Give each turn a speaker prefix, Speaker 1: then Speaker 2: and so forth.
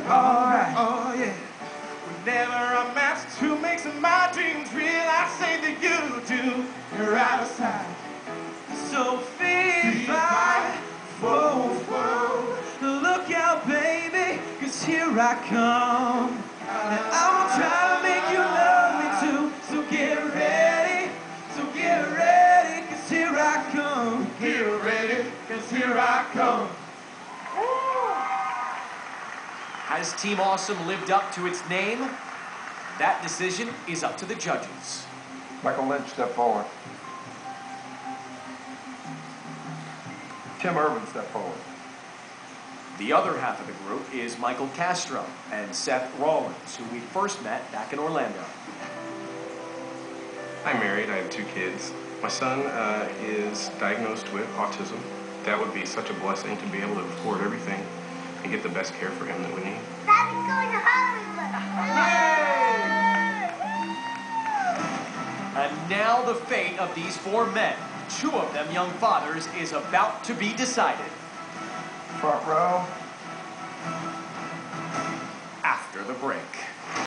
Speaker 1: Alright. Oh, yeah. Whenever I'm asked who makes my dreams real, I say that you do. You're out of sight. So feed my foe. Look out, baby, 'cause here I come. And I will try to make you love me too. So get ready, 'cause here I come. Get ready, 'cause here I come.
Speaker 2: Has Team Awesome lived up to its name? That decision is up to the judges.
Speaker 3: Michael Lynche, step forward. Tim Irvin, step forward.
Speaker 2: The other half of the group is Michale Castro and Seth Rollins, who we first met back in Orlando.
Speaker 4: I'm married. I have 2 kids. My son is diagnosed with autism. That would be such a blessing to be able to afford everything and get the best care for him that we need.
Speaker 5: Daddy's going to Hollywood!
Speaker 2: And now the fate of these 4 men, 2 of them young fathers, is about to be decided.
Speaker 3: Front row.
Speaker 2: After the break.